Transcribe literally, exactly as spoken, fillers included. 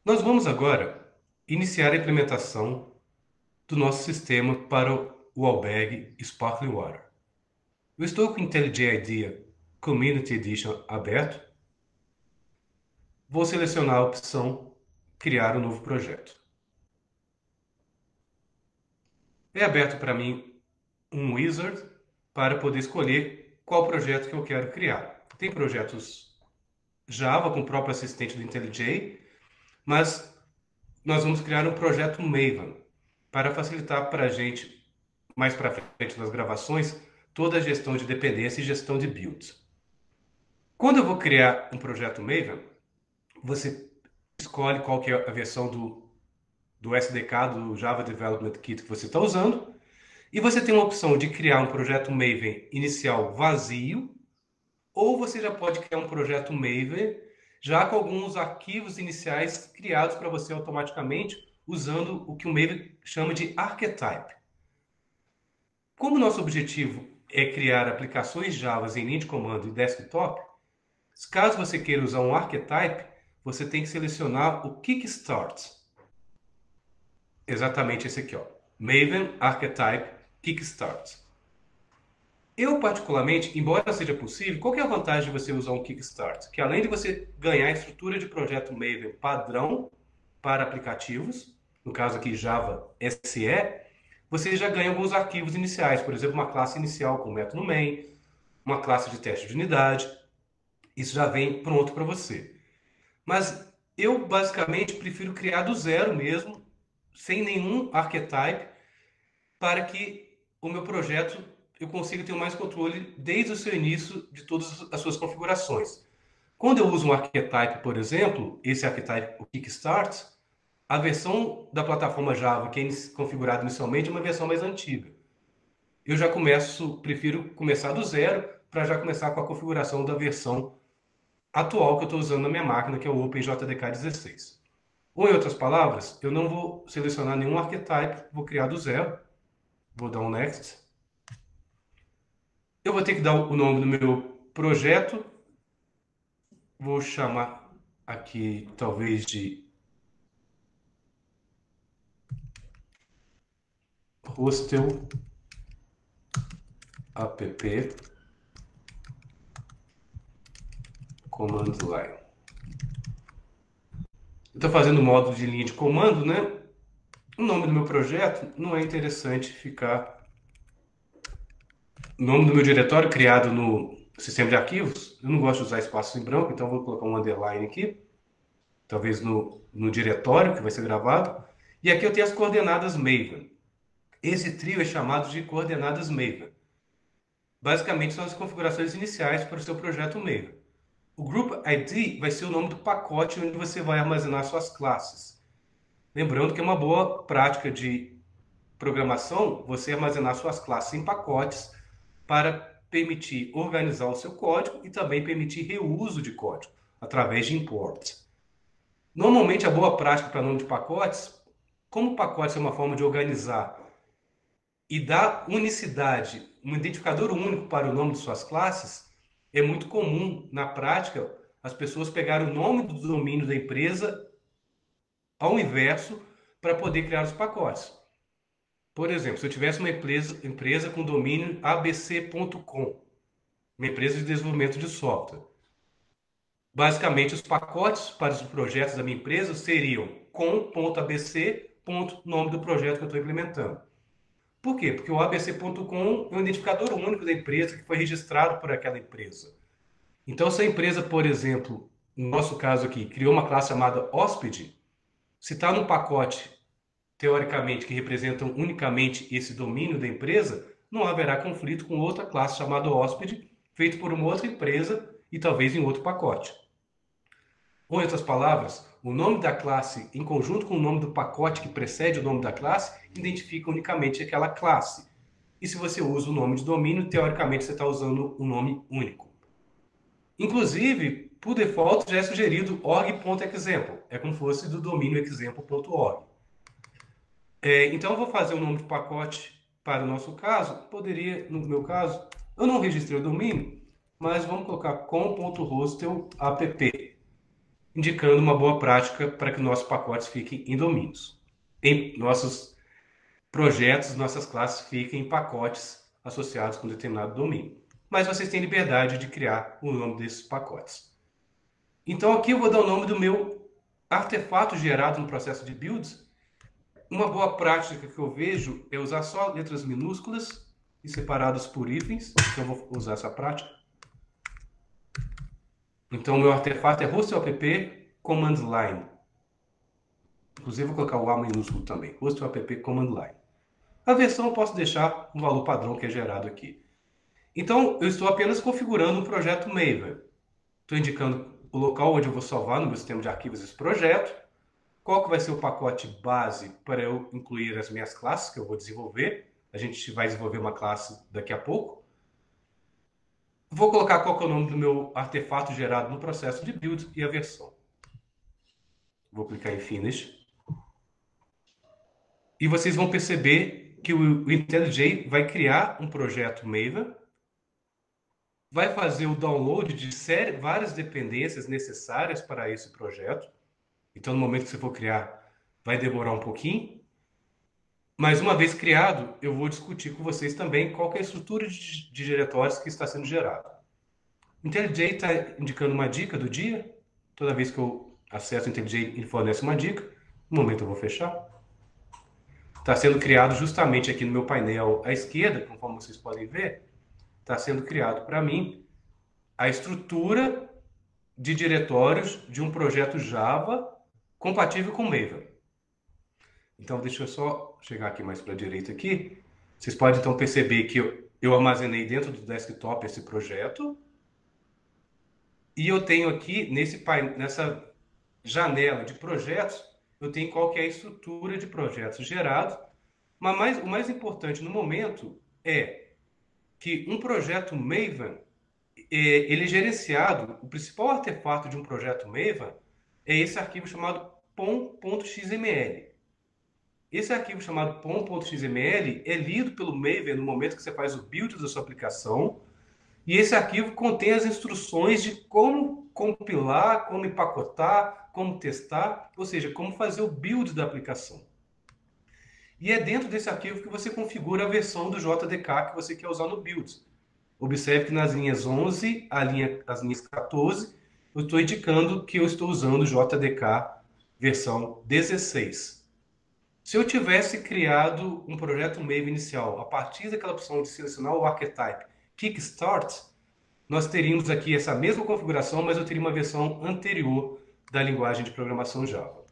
Nós vamos agora iniciar a implementação do nosso sistema para o albergue Sparkling Water. Eu estou com o IntelliJ IDEA Community Edition aberto. Vou selecionar a opção Criar um novo projeto. É aberto para mim um wizard para poder escolher qual projeto que eu quero criar. Tem projetos Java com o próprio assistente do IntelliJ, mas nós vamos criar um projeto Maven para facilitar para a gente, mais para frente nas gravações, toda a gestão de dependência e gestão de builds. Quando eu vou criar um projeto Maven, você escolhe qual que é a versão do, do S D K, do Java Development Kit que você está usando, e você tem uma opção de criar um projeto Maven inicial vazio, ou você já pode criar um projeto Maven já com alguns arquivos iniciais criados para você automaticamente, usando o que o Maven chama de archetype. Como nosso objetivo é criar aplicações Java em linha de comando e desktop, caso você queira usar um archetype, você tem que selecionar o Kickstart. Exatamente esse aqui, ó. Maven Archetype Kickstart. Eu, particularmente, embora seja possível, qual que é a vantagem de você usar um Kickstart? Que além de você ganhar a estrutura de projeto Maven padrão para aplicativos, no caso aqui Java S E, você já ganha alguns arquivos iniciais, por exemplo, uma classe inicial com o método main, uma classe de teste de unidade. Isso já vem pronto para você. Mas eu, basicamente, prefiro criar do zero mesmo, sem nenhum archetype, para que o meu projeto eu consiga ter mais controle desde o seu início de todas as suas configurações. Quando eu uso um archetype, por exemplo, esse archetype, o Kickstart, a versão da plataforma Java que é configurada inicialmente é uma versão mais antiga. Eu já começo, prefiro começar do zero para já começar com a configuração da versão atual que eu estou usando na minha máquina, que é o OpenJDK dezesseis. Ou, em outras palavras, eu não vou selecionar nenhum archetype, vou criar do zero, vou dar um Next. Eu vou ter que dar o nome do meu projeto, vou chamar aqui talvez de Hostel App Command Line. Estou fazendo modo de linha de comando, né? O nome do meu projeto não é interessante ficar. O nome do meu diretório criado no sistema de arquivos, eu não gosto de usar espaços em branco, então vou colocar um underline aqui, talvez no, no diretório que vai ser gravado. E aqui eu tenho as coordenadas Maven. Esse trio é chamado de coordenadas Maven. Basicamente são as configurações iniciais para o seu projeto Maven. O Group I D vai ser o nome do pacote onde você vai armazenar suas classes. Lembrando que é uma boa prática de programação você armazenar suas classes em pacotes para permitir organizar o seu código e também permitir reuso de código através de imports. Normalmente a boa prática para nome de pacotes, como pacotes é uma forma de organizar e dar unicidade, um identificador único para o nome de suas classes, é muito comum na prática as pessoas pegarem o nome do domínio da empresa ao inverso para poder criar os pacotes. Por exemplo, se eu tivesse uma empresa, empresa com domínio a b c ponto com, uma empresa de desenvolvimento de software, basicamente os pacotes para os projetos da minha empresa seriam com.abc, nome do projeto que eu estou implementando. Por quê? Porque o a b c ponto com é um identificador único da empresa que foi registrado por aquela empresa. Então, se a empresa, por exemplo, no nosso caso aqui, criou uma classe chamada hóspede, se está num pacote, teoricamente, que representam unicamente esse domínio da empresa, não haverá conflito com outra classe chamada hóspede, feito por uma outra empresa e talvez em outro pacote. Ou, em outras palavras, o nome da classe, em conjunto com o nome do pacote que precede o nome da classe, identifica unicamente aquela classe. E se você usa o nome de domínio, teoricamente você está usando um nome único. Inclusive, por default, já é sugerido org.example. É como se fosse do domínio example ponto org. É, então, eu vou fazer o nome de pacote para o nosso caso. Poderia, no meu caso, eu não registrei o domínio, mas vamos colocar com.hostelapp. indicando uma boa prática para que nossos pacotes fiquem em domínios. Em nossos projetos, nossas classes fiquem em pacotes associados com determinado domínio. Mas vocês têm liberdade de criar o nome desses pacotes. Então aqui eu vou dar o nome do meu artefato gerado no processo de builds. Uma boa prática que eu vejo é usar só letras minúsculas e separadas por hífens. Então eu vou usar essa prática. Então o meu artefato é host.app command line. Inclusive vou colocar o A minúsculo também. host.app command line. A versão eu posso deixar um valor padrão que é gerado aqui. Então eu estou apenas configurando um projeto Maven. Estou indicando o local onde eu vou salvar no meu sistema de arquivos esse projeto. Qual que vai ser o pacote base para eu incluir as minhas classes que eu vou desenvolver. A gente vai desenvolver uma classe daqui a pouco. Vou colocar qual que é o nome do meu artefato gerado no processo de build e a versão. Vou clicar em Finish. E vocês vão perceber que o IntelliJ vai criar um projeto Maven, vai fazer o download de série, várias dependências necessárias para esse projeto. Então, no momento que você for criar, vai demorar um pouquinho. Mas uma vez criado, eu vou discutir com vocês também qual que é a estrutura de, de diretórios que está sendo gerada. O IntelliJ está indicando uma dica do dia. Toda vez que eu acesso o IntelliJ, ele fornece uma dica. No momento eu vou fechar. Está sendo criado justamente aqui no meu painel à esquerda, conforme vocês podem ver, está sendo criado para mim a estrutura de diretórios de um projeto Java compatível com Maven. Então, deixa eu só chegar aqui mais para a direita aqui. Vocês podem então perceber que eu, eu armazenei dentro do desktop esse projeto. E eu tenho aqui, nesse, nessa janela de projetos, eu tenho qual que é a estrutura de projetos gerados. Mas mais, o mais importante no momento é que um projeto Maven, é, ele é gerenciado, o principal artefato de um projeto Maven é esse arquivo chamado pom.xml. Esse arquivo chamado pom.xml é lido pelo Maven no momento que você faz o build da sua aplicação. E esse arquivo contém as instruções de como compilar, como empacotar, como testar, ou seja, como fazer o build da aplicação. E é dentro desse arquivo que você configura a versão do J D K que você quer usar no build. Observe que nas linhas onze, a linha, as linhas quatorze, eu estou indicando que eu estou usando o J D K versão dezesseis. Se eu tivesse criado um projeto Maven inicial a partir daquela opção de selecionar o archetype Kickstart, nós teríamos aqui essa mesma configuração, mas eu teria uma versão anterior da linguagem de programação Java.